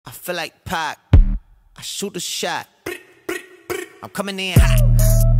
I feel like Pac. I shoot a shot. I'm coming in hot.